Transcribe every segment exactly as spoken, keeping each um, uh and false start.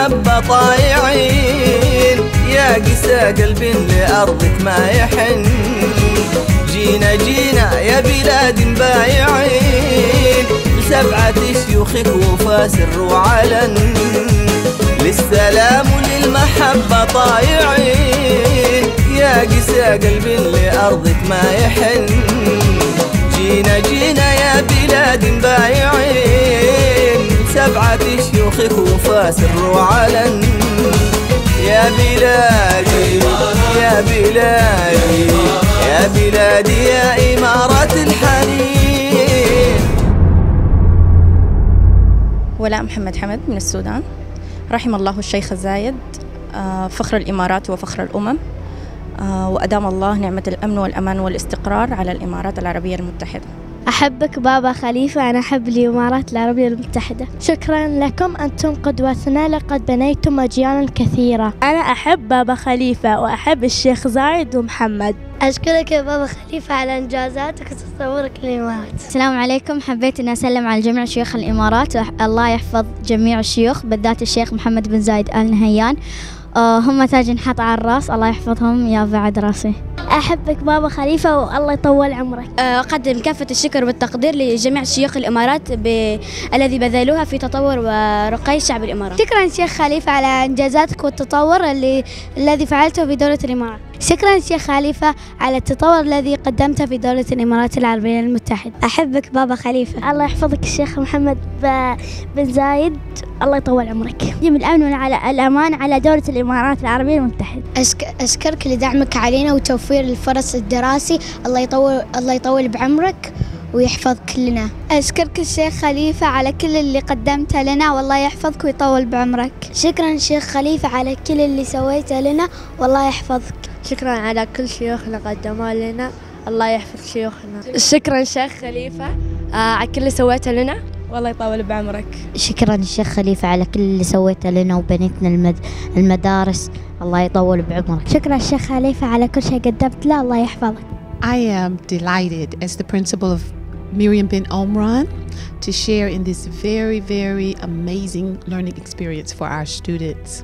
للمحبة طايعين، يا قسى قلب لأرضك ما يحن. جينا جينا يا بلاد بايعين، لسبعة شيوخك وفا سر وعلن، للسلام وللمحبة طايعين، يا قسى قلب لأرضك ما يحن. جينا جينا يا بلاد بايعين، سبعة شيوخك وفا سر وعلن، يا بلادي يا بلادي يا بلادي يا إمارة الحنين. ولاء محمد حمد من السودان. رحم الله الشيخ زايد فخر الإمارات وفخر الأمم، وأدام الله نعمة الأمن والأمان والاستقرار على الإمارات العربية المتحدة. أحبك بابا خليفة، أنا أحب الإمارات العربية المتحدة. شكرا لكم، أنتم قدوتنا، لقد بنيتم أجيالا كثيرة. أنا أحب بابا خليفة وأحب الشيخ زايد ومحمد. أشكرك يا بابا خليفة على إنجازاتك وتطورك للإمارات. السلام عليكم، حبيت أن أسلم على جميع شيوخ الإمارات، الله يحفظ جميع الشيوخ بالذات الشيخ محمد بن زايد آل نهيان، هم تاج ينحط على الراس، الله يحفظهم يا بعد راسي. أحبك بابا خليفة والله يطول عمرك. أقدم كافة الشكر والتقدير لجميع شيوخ الإمارات الذي بذلوها في تطور ورقي شعب الإمارات. شكرا شيخ خليفة على إنجازاتك والتطور اللي الذي فعلته في دولة الإمارات. شكرا شيخ خليفة على التطور الذي قدمته في دولة الإمارات العربية المتحدة. أحبك بابا خليفة. الله يحفظك الشيخ محمد بن زايد، الله يطول عمرك. يجب الأمن على الأمان على دولة الإمارات العربية المتحدة. أشكرك لدعمك علينا وتوفير الفرص الدراسي، الله يطول الله يطول بعمرك ويحفظك لنا. أشكرك الشيخ خليفة على كل اللي قدمته لنا، والله يحفظك ويطول بعمرك. شكرا شيخ خليفة على كل اللي سويته لنا، والله يحفظك. شكرا على كل شيوخنا قدموا لنا، الله يحفظ شيوخنا. شكرا شيخ خليفة على كل اللي سويته لنا، والله يطول بعمرك. شكرا الشيخ خليفة على كل اللي سويته لنا وبنيتنا المد... المدارس، الله يطول بعمرك. شكرا الشيخ خليفة على كل شيء قدمت له، الله يحفظك. I am delighted as the principal of Miriam bin Omran to share in this very, very amazing learning experience for our students.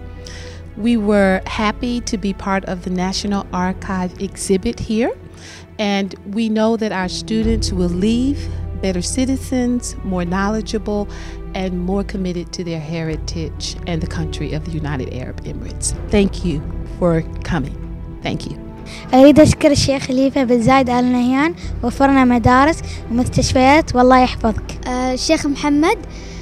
We were happy to be part of the National Archive exhibit here, and we know that our students will leave better citizens, more knowledgeable, and more committed to their heritage and the country of the United Arab Emirates. Thank you for coming. Thank you. أريد أشكر الشيخ خليفة بن زايد آل نهيان، وفرنا مدارس ومستشفيات، والله يحفظك. آه الشيخ محمد،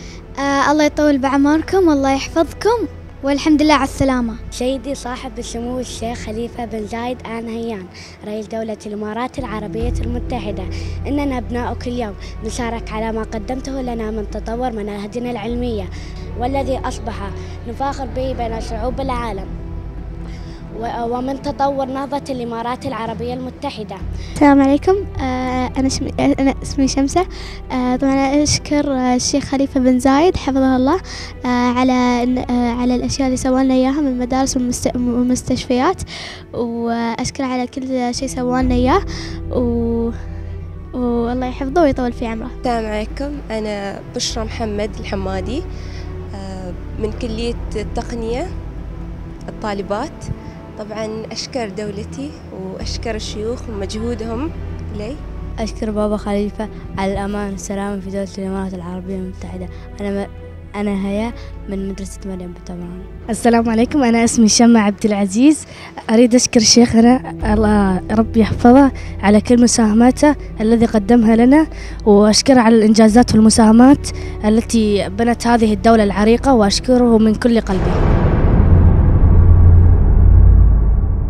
آه الله يطول بعمركم والله يحفظكم، والحمد لله على السلامة. سيدي صاحب السمو الشيخ خليفة بن زايد آل نهيان رئيس دولة الإمارات العربية المتحدة، إننا أبناؤك اليوم نشارك على ما قدمته لنا من تطور مناهجنا العلمية، والذي أصبح نفاخر به بين شعوب العالم، ومن تطور نهضة الإمارات العربية المتحدة. السلام عليكم، أنا شم... أنا اسمي شمسة. طبعا أشكر الشيخ خليفة بن زايد حفظه الله على على الأشياء اللي سوى لنا إياها من مدارس والمستشفيات، وأشكر على كل شيء سوى لنا إياه، و... والله يحفظه ويطول في عمره. السلام عليكم، أنا بشرى محمد الحمادي من كلية التقنية الطالبات. طبعا أشكر دولتي وأشكر الشيوخ ومجهودهم لي. أشكر بابا خليفة على الأمان والسلامة في دولة الإمارات العربية المتحدة. أنا م... أنا هيا من مدرسة مريم بطبعا. السلام عليكم، أنا اسمي شمع عبد العزيز. أريد أشكر شيخنا الله ربي يحفظه على كل مساهماته الذي قدمها لنا، وأشكره على الإنجازات والمساهمات التي بنت هذه الدولة العريقة، وأشكره من كل قلبي.